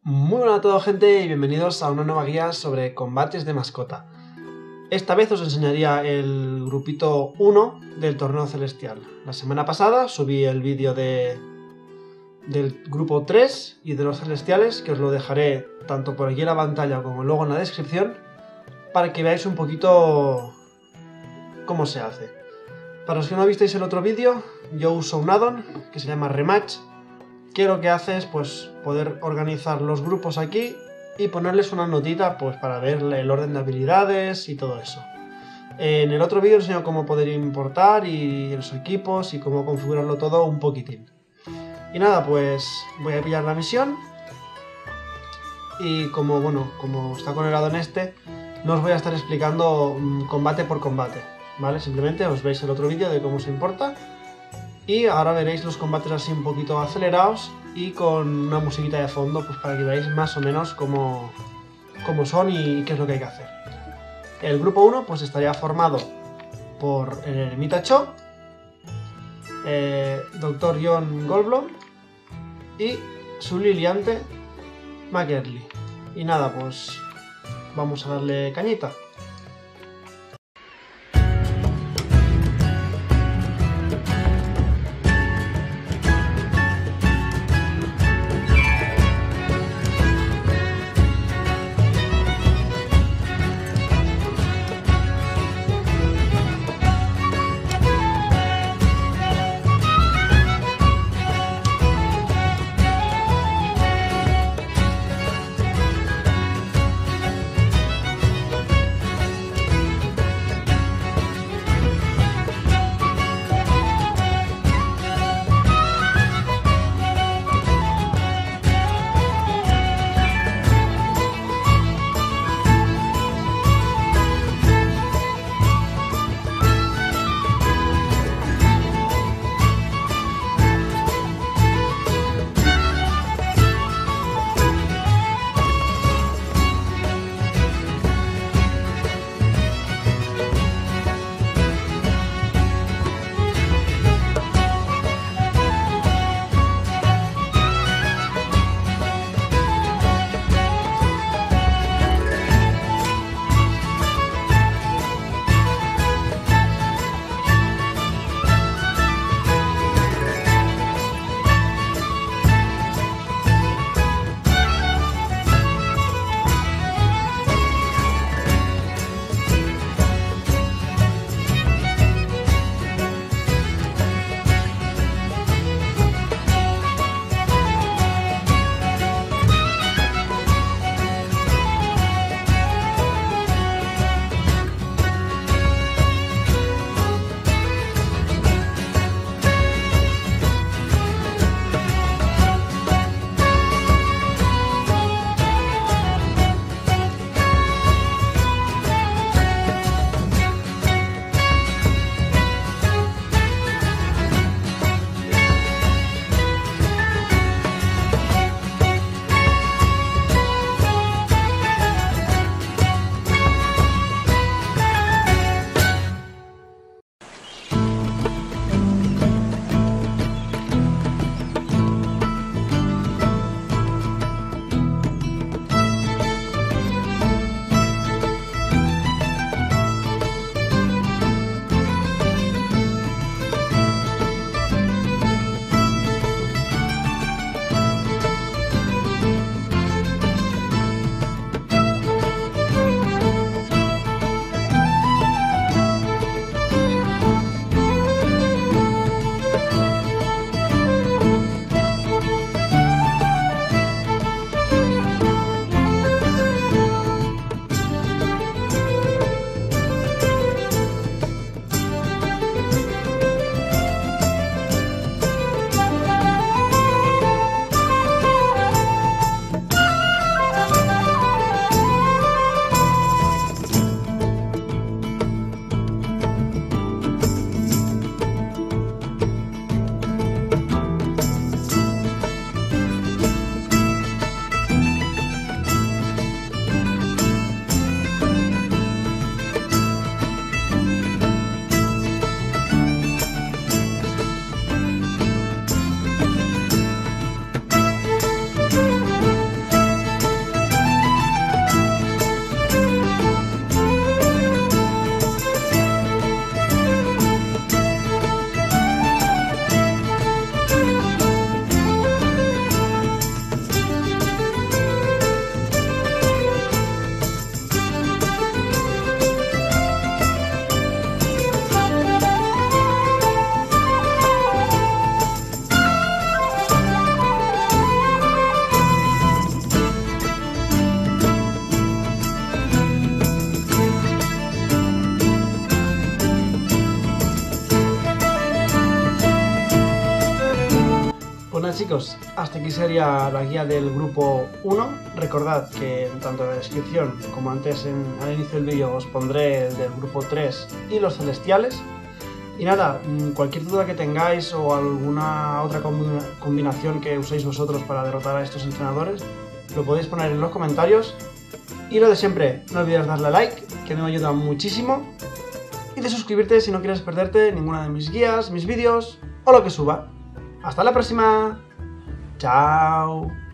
Muy buenas a todos, gente, y bienvenidos a una nueva guía sobre combates de mascota. Esta vez os enseñaría el grupito 1 del torneo celestial. La semana pasada subí el vídeo del grupo 3 y de los celestiales, que os lo dejaré tanto por aquí en la pantalla como luego en la descripción, para que veáis un poquito cómo se hace. Para los que no visteis el otro vídeo, yo uso un addon que se llama Rematch, que lo que hace es pues poder organizar los grupos aquí y ponerles una notita pues para ver el orden de habilidades y todo eso. En el otro vídeo os enseño cómo poder importar y los equipos y cómo configurarlo todo un poquitín. Y nada, pues voy a pillar la misión y como está con el addon este, no os voy a estar explicando combate por combate, ¿vale? Simplemente os veis el otro vídeo de cómo se importa. Y ahora veréis los combates así un poquito acelerados y con una musiquita de fondo pues para que veáis más o menos cómo son y qué es lo que hay que hacer. El grupo 1 pues estaría formado por el Eremita Cho, Dr. John Goldblum y su Liliante McEarley. Y nada, pues vamos a darle cañita. chicos, hasta aquí sería la guía del grupo 1. Recordad que tanto en la descripción como antes al inicio del vídeo os pondré el del grupo 3 y los celestiales. Y nada, cualquier duda que tengáis o alguna otra combinación que uséis vosotros para derrotar a estos entrenadores, lo podéis poner en los comentarios. Y lo de siempre, no olvides darle a like, que me ayuda muchísimo. Y de suscribirte si no quieres perderte ninguna de mis guías, mis vídeos o lo que suba. ¡Hasta la próxima! ¡Chao!